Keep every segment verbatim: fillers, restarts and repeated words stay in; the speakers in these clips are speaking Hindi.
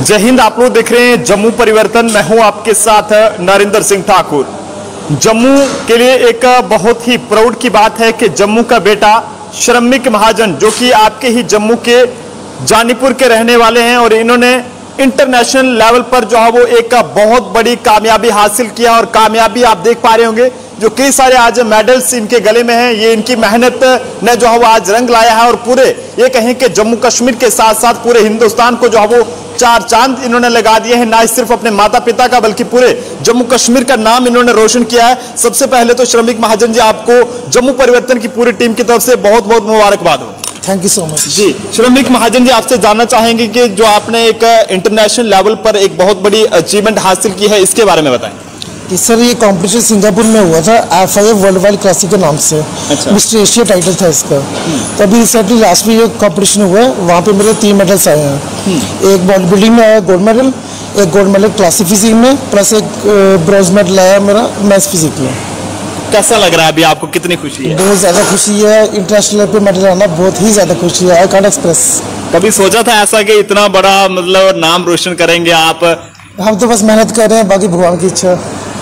जय हिंद। आप लोग देख रहे हैं जम्मू परिवर्तन। मैं हूं आपके साथ नरेंद्र सिंह ठाकुर। जम्मू के लिए एक बहुत ही प्राउड की बात है कि जम्मू का बेटा श्रमिक महाजन, जो कि आपके ही जम्मू के जानीपुर के रहने वाले हैं, और इन्होंने इंटरनेशनल लेवल पर जो है वो एक बहुत बड़ी कामयाबी हासिल किया। और कामयाबी आप देख पा रहे होंगे, जो कई सारे आज मेडल्स इनके गले में हैं, ये इनकी मेहनत ने जो है वो आज रंग लाया है। और पूरे ये कहें कि जम्मू कश्मीर के साथ साथ पूरे हिंदुस्तान को जो है वो चार चांद इन्होंने लगा दिए हैं। ना सिर्फ अपने माता पिता का बल्कि पूरे जम्मू कश्मीर का नाम इन्होंने रोशन किया है। सबसे पहले तो श्रमिक महाजन जी, आपको जम्मू परिवर्तन की पूरी टीम की तरफ से बहुत बहुत मुबारकबाद हो। थैंक यू सो मच जी। श्रमिक महाजन जी, आपसे जानना चाहेंगे कि जो आपने एक इंटरनेशनल लेवल पर एक बहुत बड़ी अचीवमेंट हासिल की है, इसके बारे में बताएं। सर, ये कॉम्पिटिशन सिंगापुर में हुआ था F I F world wide classic के नाम से। अच्छा। मिस्टर एशिया टाइटल था इसका। तो अभी रिसेंटली लास्ट में ये कॉम्पिटिशन हुआ है, वहाँ पे मेरे तीन मेडल्स आए हैं। एक बॉडी बिल्डिंग में आया गोल्ड मेडल, एक गोल्ड मेडल क्लासिक फिजिक में, प्लस एक ब्रॉन्ज मेडल आया मेरा मैथ्स फिजिक में। कैसा लग रहा है अभी आपको, कितनी खुशी है? बहुत ज़्यादा खुशी है। इंटरनेशनल लेवल पे मेडल आना बहुत ही ज़्यादा खुशी है। I can't express. कभी सोचा था ऐसा कि इतना बड़ा मतलब नाम रोशन करेंगे आप? हम तो बस मेहनत कर रहे हैं, बाकी भगवान की इच्छा।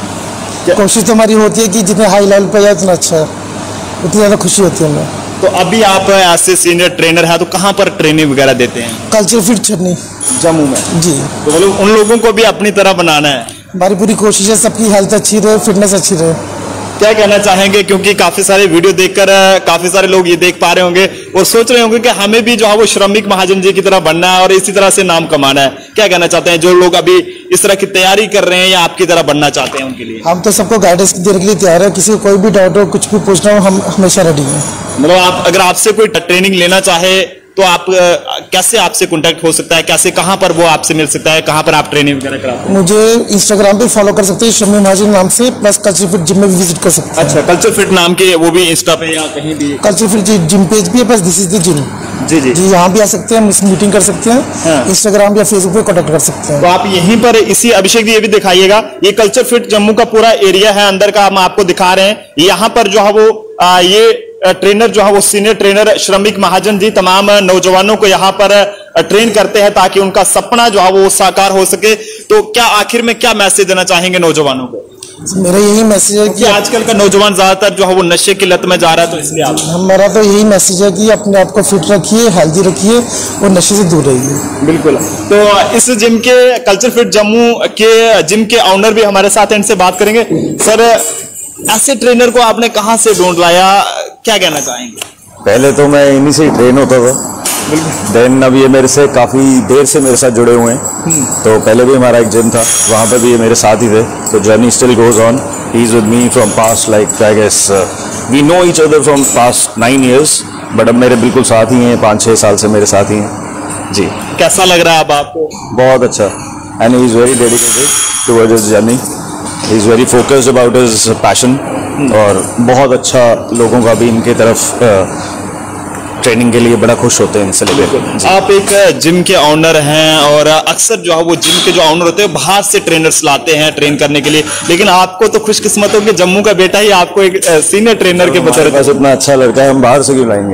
कोशिश तो हमारी होती है कि जितने हाई लेवल पे जाए उतना अच्छा है, उतनी ज़्यादा खुशी होती है हमें। तो अभी आप ऐसे सीनियर ट्रेनर हैं, तो कहाँ पर ट्रेनिंग वगैरह देते हैं? कल्चर फिट छन्नी, जम्मू में। जी। तो मतलब उन लोगों को भी अपनी तरह बनाना है। हमारी पूरी कोशिश है सबकी हेल्थ अच्छी रहे, फिटनेस अच्छी रहे। क्या कहना चाहेंगे, क्योंकि काफी सारे वीडियो देखकर काफी सारे लोग ये देख पा रहे होंगे और सोच रहे होंगे कि हमें भी जो है वो श्रमिक महाजन जी की तरह बनना है और इसी तरह से नाम कमाना है। क्या कहना चाहते हैं जो लोग अभी इस तरह की तैयारी कर रहे हैं या आपकी तरह बनना चाहते हैं, उनके लिए? हम तो सबको गाइडेंस देने के लिए तैयार है। किसी को कोई भी डाउट हो, कुछ भी पूछना हो, हम हमेशा रेडी हैं। मतलब आप अगर आपसे कोई ट्रेनिंग लेना चाहे तो आप कैसे आपसे कांटेक्ट हो सकता है, कैसे कहां पर वो आपसे मिल सकता है, कहां पर आप ट्रेनिंग वगैरह कराते हैं? मुझे इंस्टाग्राम पे फॉलो कर सकते हैं श्रमिक महाजन नाम से, प्लस कल्चर फिट जिम में भी विजिट कर सकते हैं। अच्छा, कल्चर फिट नाम के वो भी इंस्टा पे या कहीं भी? कल्चर फिट जिम पेज भी है, plus this is the gym. जी जी जी, यहाँ भी आ सकते हैं, मीटिंग कर सकते हैं। हाँ। इंस्टाग्राम या फेसबुक पे कॉन्टेक्ट कर सकते हैं। तो आप यहीं पर इसी अभिषेक जी ये भी दिखाइएगा, ये कल्चर फिट जम्मू का पूरा एरिया है, अंदर का हम आपको दिखा रहे हैं। यहाँ पर जो है वो आ, ये ट्रेनर जो है वो सीनियर ट्रेनर श्रमिक महाजन जी तमाम नौजवानों को यहाँ पर ट्रेन करते हैं ताकि उनका सपना जो है वो साकार हो सके। तो क्या आखिर में क्या मैसेज देना चाहेंगे नौजवानों को? मेरा यही मैसेज है कि आजकल का नौजवान ज्यादातर जो है वो नशे की लत में जा रहा है, तो इसलिए आप हमारा तो यही मैसेज है कि अपने आप को फिट रखिए, हेल्दी रखिए और नशे से दूर रहिए। बिल्कुल। तो इस जिम के कल्चर फिट जम्मू के जिम के ऑनर भी हमारे साथ हैं, इनसे बात करेंगे। सर, ऐसे ट्रेनर को आपने कहां से ढूंढ लाया, क्या कहना चाहेंगे? पहले तो मैं इन्हीं से ही ट्रेन होता था, देन अब ये मेरे से काफ़ी देर से मेरे साथ जुड़े हुए हैं। तो पहले भी हमारा एक जिम था, वहाँ पे भी ये मेरे साथ ही थे। तो journey still goes on. He is with me from past like I guess we know each other from past nine years, but अब मेरे बिल्कुल साथ ही हैं, पाँच छः साल से मेरे साथ ही हैं। जी। कैसा लग रहा है अब आपको? बहुत अच्छा। And he is very dedicated towards his journey. He is very focused about his passion. और बहुत अच्छा लोगों का भी इनके तरफ ट्रेनिंग के लिए बड़ा खुश होते हैं इनसे लेकर। आप एक जिम के ऑनर हैं और अक्सर जो है वो जिम के जो ऑनर होते हैं बाहर से ट्रेनर्स लाते हैं ट्रेन करने के लिए, लेकिन आपको तो खुशकिस्मत हो कि जम्मू का बेटा ही आपको एक सीनियर ट्रेनर के बतौर बस इतना अच्छा लड़का है, हम बाहर से क्यों लाएंगे?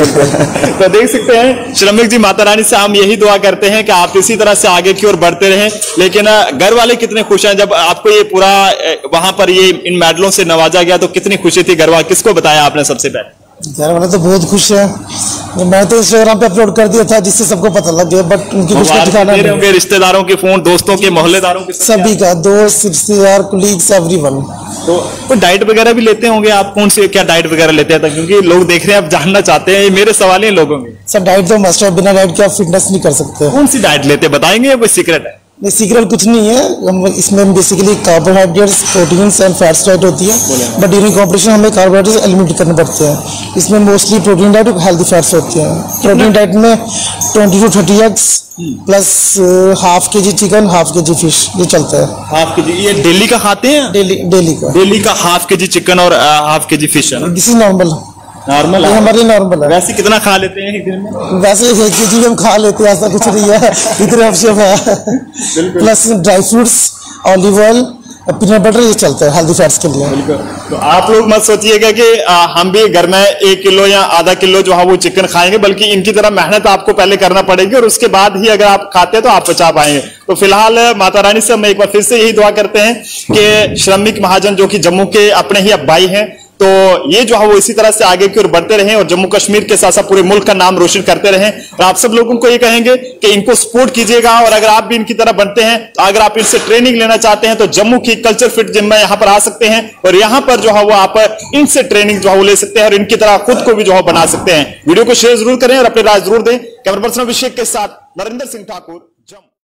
तो देख सकते हैं श्रमिक जी, माता रानी से हम यही दुआ करते हैं कि आप इसी तरह से आगे की ओर बढ़ते रहें। लेकिन घर वाले कितने खुश हैं जब आपको ये पूरा वहां पर ये इन मेडलों से नवाजा गया, तो कितनी खुशी थी? घर वाले किसको बताया आपने सबसे पहले? घर वाले तो बहुत खुश है। मैं तो इंस्टाग्राम पे अपलोड कर दिया था जिससे सबको पता लग गया, बट उनकी खुश का ठिकाना नहीं है। रिश्तेदारों के फोन, दोस्तों के, मोहल्लेदारों के, सभी का, दोस्त, रिश्तेदार, कुलीग्स, एवरीवन। तो कोई डाइट वगैरह भी लेते होंगे आप? कौन सी क्या डाइट वगैरह लेते हैं? क्योंकि लोग देख रहे हैं, आप जानना चाहते हैं, ये मेरे सवाल है लोगों में। सर, डाइट तो मस्ट है, बिना डाइट के आप फिटनेस नहीं कर सकते। कौन सी डाइट लेते हैं, बताएंगे या कोई सीक्रेट है? नहीं, सीक्रेट कुछ नहीं है। इसमें basically carbohydrates, proteins and fats diet होती है, बट ड्यूरिंग कॉम्पिटिशन हमें कार्बोहाइड्रेट्स एलिमिनेट करने पड़ते हैं। इसमें मोस्टली प्रोटीन डाइट और हेल्दी फैट्स होती हैं। प्रोटीन डाइट में twenty to thirty eggs plus half K G chicken, half K G fish, ये चलता है। हाफ के जी ये डेली का खाते हैं? डेली डेली का डेली का हाफ के जी चिकन और हाफ के जी फिश है। This is normal. नॉर्मल है, हमारे नॉर्मल है। वैसे कितना खा लेते हैं एक दिन में? वैसे एक के जी हम खा लेते हैं, ऐसा कुछ नहीं है, इतने ऑप्शन है। Plus dry fruits, olive oil, peanut butter ये चलता है हेल्दी फैट्स के लिए। तो आप लोग मत सोचिएगा कि आ, हम भी घर में एक किलो या आधा किलो जो है वो चिकन खाएंगे, बल्कि इनकी तरह मेहनत आपको पहले करना पड़ेगी और उसके बाद ही अगर आप खाते हैं तो आप बचा पाएंगे। तो फिलहाल माता रानी से हम एक बार फिर से यही दुआ करते हैं कि श्रमिक महाजन जो कि जम्मू के अपने ही अब भाई हैं, तो ये जो है वो इसी तरह से आगे की ओर बढ़ते रहें और जम्मू कश्मीर के साथ साथ पूरे मुल्क का नाम रोशन करते रहें। और आप सब लोगों को ये कहेंगे कि इनको सपोर्ट कीजिएगा और अगर आप भी इनकी तरह बनते हैं, तो अगर आप इनसे ट्रेनिंग लेना चाहते हैं तो जम्मू की कल्चर फिट जिम में यहां पर आ सकते हैं और यहां पर जो है वो आप इनसे ट्रेनिंग जो है वो ले सकते हैं और इनकी तरह खुद को भी जो है बना सकते हैं। वीडियो को शेयर जरूर करें और अपनी राय जरूर दें। कैमरा पर्सन अभिषेक के साथ नरेंद्र सिंह ठाकुर।